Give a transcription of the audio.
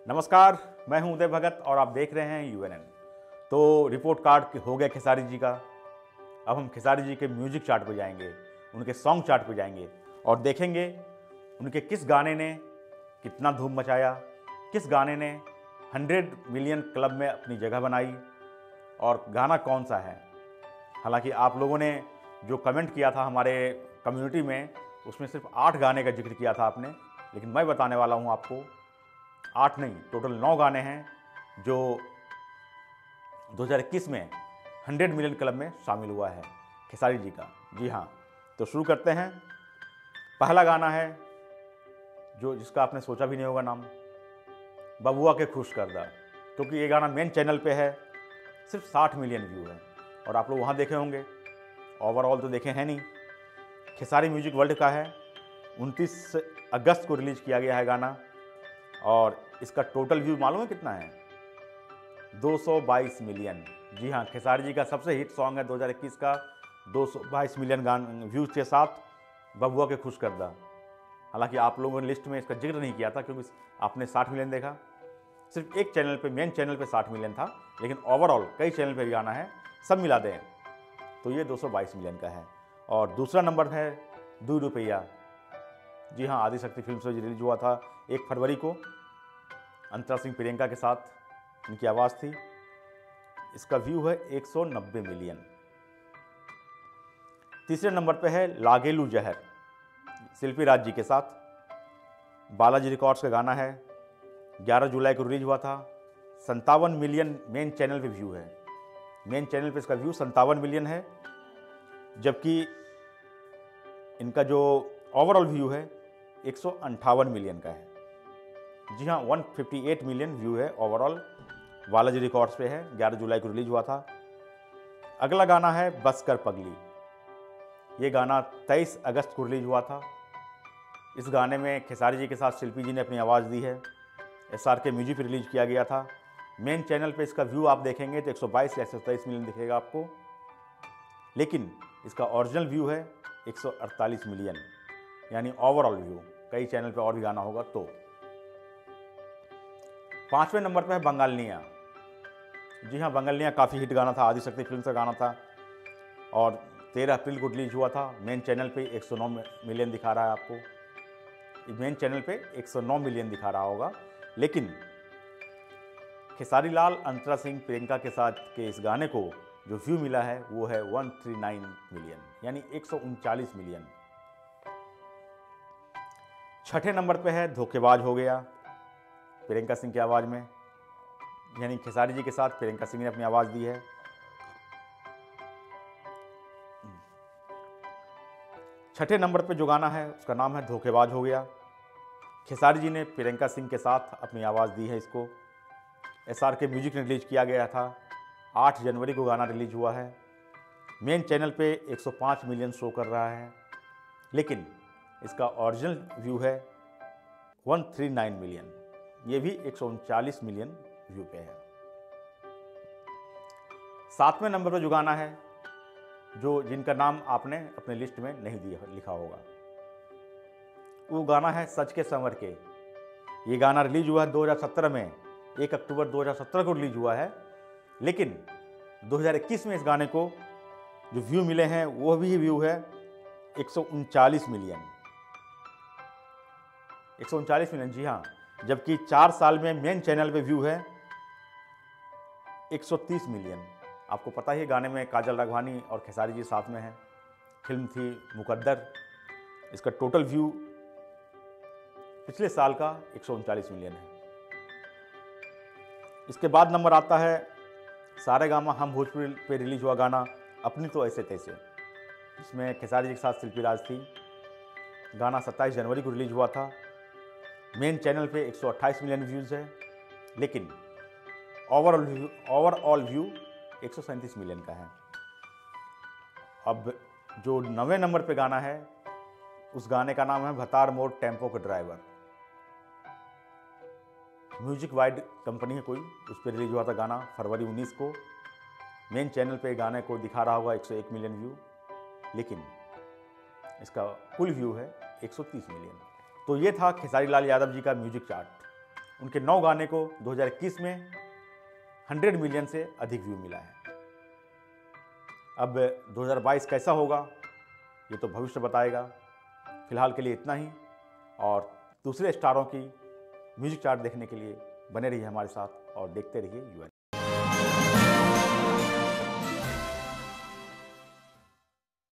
नमस्कार, मैं हूं उदय भगत और आप देख रहे हैं यूएनएन। तो रिपोर्ट कार्ड हो गया खेसारी जी का। अब हम खेसारी जी के म्यूजिक चार्ट पे जाएंगे, उनके सॉन्ग चार्ट पे जाएंगे और देखेंगे उनके किस गाने ने कितना धूम मचाया, किस गाने ने 100 मिलियन क्लब में अपनी जगह बनाई और गाना कौन सा है। हालांकि आप लोगों ने जो कमेंट किया था हमारे कम्युनिटी में, उसमें सिर्फ 8 गाने का जिक्र किया था आपने, लेकिन मैं बताने वाला हूं आपको 8 नहीं, टोटल 9 गाने हैं जो 2021 में 100 मिलियन क्लब में शामिल हुआ है खेसारी जी का। जी हाँ, तो शुरू करते हैं। पहला गाना है जो जिसका आपने सोचा भी नहीं होगा नाम, बबुआ के खुश करदा, क्योंकि ये गाना मेन चैनल पे है, सिर्फ 60 मिलियन व्यू है और आप लोग वहाँ देखे होंगे, ओवरऑल तो देखे हैं नहीं। खेसारी म्यूजिक वर्ल्ड का है, 29 अगस्त को रिलीज किया गया है गाना और इसका टोटल व्यू मालूम है कितना है? 222 मिलियन। जी हाँ, खेसारी जी का सबसे हिट सॉन्ग है 2021 का, 222 मिलियन व्यूज के साथ बबुआ के खुश करदा। हालांकि आप लोगों ने लिस्ट में इसका जिक्र नहीं किया था क्योंकि आपने 60 मिलियन देखा, सिर्फ एक चैनल पे, मेन चैनल पे 60 मिलियन था, लेकिन ओवरऑल कई चैनल पे भी गाना है, सब मिला दें तो ये 222 मिलियन का है। और दूसरा नंबर है 2 रुपया। जी हाँ, आदिशक्ति फिल्म से रिलीज हुआ था 1 फरवरी को, अंतरा सिंह प्रियंका के साथ इनकी आवाज़ थी। इसका व्यू है 190 मिलियन। तीसरे नंबर पे है लागेलू जहर, शिल्पी राज जी के साथ, बालाजी रिकॉर्ड्स का गाना है, 11 जुलाई को रिलीज हुआ था। 57 मिलियन मेन चैनल पे व्यू है, मेन चैनल पे इसका व्यू 57 मिलियन है, जबकि इनका जो ओवरऑल व्यू है 158 मिलियन का है। जी हाँ, 158 मिलियन व्यू है ओवरऑल, बालाजी रिकॉर्ड्स पे है, 11 जुलाई को रिलीज हुआ था। अगला गाना है बस कर पगली। ये गाना 23 अगस्त को रिलीज हुआ था। इस गाने में खेसारी जी के साथ शिल्पी जी ने अपनी आवाज़ दी है। SR के म्यूजिक पे रिलीज किया गया था। मेन चैनल पे इसका व्यू आप देखेंगे तो 122 या 123 मिलियन दिखेगा आपको, लेकिन इसका ओरिजिनल व्यू है 148 मिलियन, यानी ओवरऑल व्यू। कई चैनल पे और भी गाना होगा तो। 5वें नंबर पे है बंगालियाँ। जी हाँ, बंगालियाँ काफ़ी हिट गाना था, आदिशक्ति फिल्म से गाना था और 13 अप्रैल को रिलीज हुआ था। मेन चैनल पे 109 मिलियन दिखा रहा है आपको, मेन चैनल पे 109 मिलियन दिखा रहा होगा, लेकिन खेसारी लाल अंतरा सिंह प्रियंका के साथ के इस गाने को जो व्यू मिला है वो है 139 मिलियन, यानी 139 मिलियन। 6ठे नंबर पे है धोखेबाज हो गया, प्रियंका सिंह की आवाज़ में, यानी खेसारी जी के साथ प्रियंका सिंह ने अपनी आवाज़ दी है। छठे नंबर पे जो गाना है उसका नाम है धोखेबाज हो गया। खेसारी जी ने प्रियंका सिंह के साथ अपनी आवाज़ दी है इसको। SR के म्यूजिक ने रिलीज किया गया था, 8 जनवरी को गाना रिलीज हुआ है। मेन चैनल पे 105 मिलियन शो कर रहा है, लेकिन इसका ओरिजिनल व्यू है 139 मिलियन, ये भी 139 मिलियन व्यू पे है। 7वें नंबर पर जो गाना है, जो जिनका नाम आपने अपने लिस्ट में नहीं दिया लिखा होगा, वो गाना है सच के संवर के। ये गाना रिलीज हुआ है 2017 में, 1 अक्टूबर 2017 को रिलीज हुआ है, लेकिन 2021 में इस गाने को जो व्यू मिले हैं वो भी व्यू है 139 मिलियन। 139 मिलियन, जी हाँ, जबकि 4 साल में मेन चैनल पे व्यू है 130 मिलियन। आपको पता ही, गाने में काजल राघवानी और खेसारी जी साथ में हैं, फिल्म थी मुकद्दर। इसका टोटल व्यू पिछले साल का 139 मिलियन है। इसके बाद नंबर आता है सारेगामा हम भोजपुरी पे रिलीज हुआ गाना अपनी तो ऐसे तैसे, इसमें खेसारी जी के साथ शिल्पी राज थी। गाना 27 जनवरी को रिलीज हुआ था। मेन चैनल पे 128 मिलियन व्यूज़ है, लेकिन ओवरऑल व्यू 137 मिलियन का है। अब जो 9वें नंबर पे गाना है, उस गाने का नाम है भतार मोड़ टेम्पो के ड्राइवर। म्यूजिक वाइड कंपनी है कोई, उस पर रिलीज हुआ था गाना फरवरी 19 को। मेन चैनल पे गाने को दिखा रहा होगा 101 मिलियन व्यू, लेकिन इसका कुल व्यू है 130 मिलियन। तो ये था खेसारी लाल यादव जी का म्यूजिक चार्ट। उनके 9 गाने को 2021 में 100 मिलियन से अधिक व्यू मिला है। अब 2022 कैसा होगा ये तो भविष्य बताएगा। फिलहाल के लिए इतना ही, और दूसरे स्टारों की म्यूजिक चार्ट देखने के लिए बने रहिए हमारे साथ और देखते रहिए यूएन।